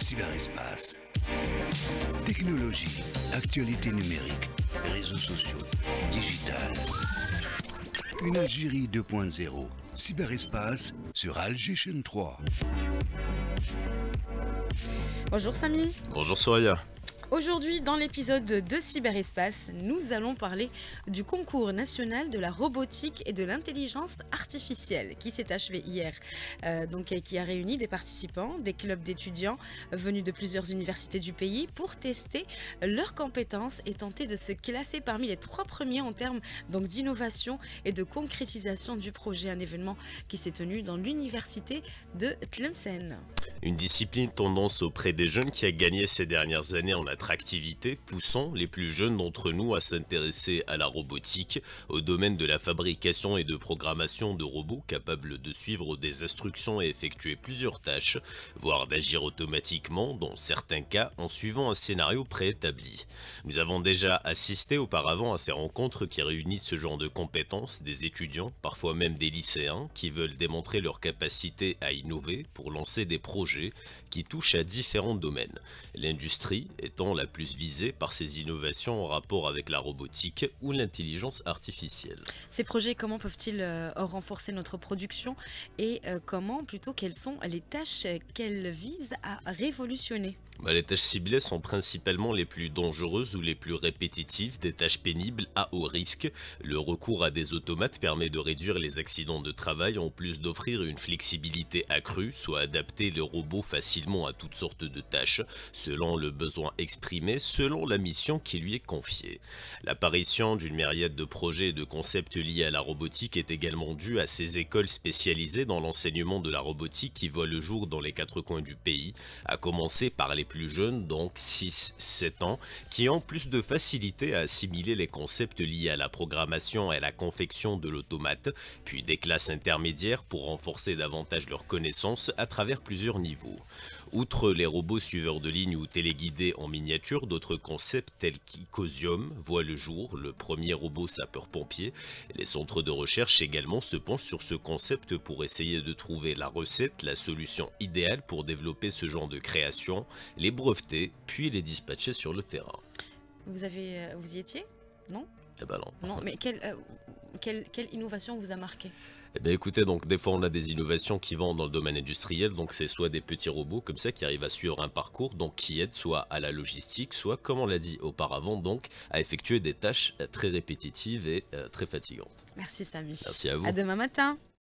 Cyberespace. Technologie, actualité numérique, réseaux sociaux, digital. Une Algérie 2.0. Cyberespace sur Algérie 3. Bonjour Samy. Bonjour Soraya. Aujourd'hui, dans l'épisode de Cyberespace, nous allons parler du concours national de la robotique et de l'intelligence artificielle qui s'est achevé hier. Qui a réuni des participants, des clubs d'étudiants venus de plusieurs universités du pays pour tester leurs compétences et tenter de se classer parmi les 3 premiers en termes d'innovation et de concrétisation du projet. Un événement qui s'est tenu dans l'université de Tlemcen. Une discipline tendance auprès des jeunes qui a gagné ces dernières années en attractivité, poussant les plus jeunes d'entre nous à s'intéresser à la robotique, au domaine de la fabrication et de programmation de robots capables de suivre des instructions et effectuer plusieurs tâches, voire d'agir automatiquement dans certains cas en suivant un scénario préétabli. Nous avons déjà assisté auparavant à ces rencontres qui réunissent ce genre de compétences, des étudiants, parfois même des lycéens, qui veulent démontrer leur capacité à innover pour lancer des projets qui touchent à différents domaines. L'industrie étant la plus visée par ces innovations en rapport avec la robotique ou l'intelligence artificielle. Ces projets, comment peuvent-ils renforcer notre production et quelles sont les tâches qu'elles visent à révolutionner? Les tâches ciblées sont principalement les plus dangereuses ou les plus répétitives, des tâches pénibles à haut risque. Le recours à des automates permet de réduire les accidents de travail en plus d'offrir une flexibilité accrue, soit adapter le robot facilement à toutes sortes de tâches, selon le besoin exprimé, selon la mission qui lui est confiée. L'apparition d'une myriade de projets et de concepts liés à la robotique est également due à ces écoles spécialisées dans l'enseignement de la robotique qui voient le jour dans les 4 coins du pays, à commencer par les plus jeunes, donc 6-7 ans, qui ont plus de facilité à assimiler les concepts liés à la programmation et à la confection de l'automate, puis des classes intermédiaires pour renforcer davantage leurs connaissances à travers plusieurs niveaux. Outre les robots suiveurs de ligne ou téléguidés en miniature, d'autres concepts tels qu'Icosium voient le jour, le premier robot sapeur-pompier. Les centres de recherche également se penchent sur ce concept pour essayer de trouver la recette, la solution idéale pour développer ce genre de création, les breveter, puis les dispatcher sur le terrain. Vous y étiez? Non? Eh ben non. Non, mais quelle innovation vous a marqué? Eh bien écoutez, donc des fois on a des innovations qui vont dans le domaine industriel, donc c'est soit des petits robots comme ça qui arrivent à suivre un parcours, donc qui aident soit à la logistique, soit comme on l'a dit auparavant, donc à effectuer des tâches très répétitives et très fatigantes. Merci Samy. Merci à vous. À demain matin.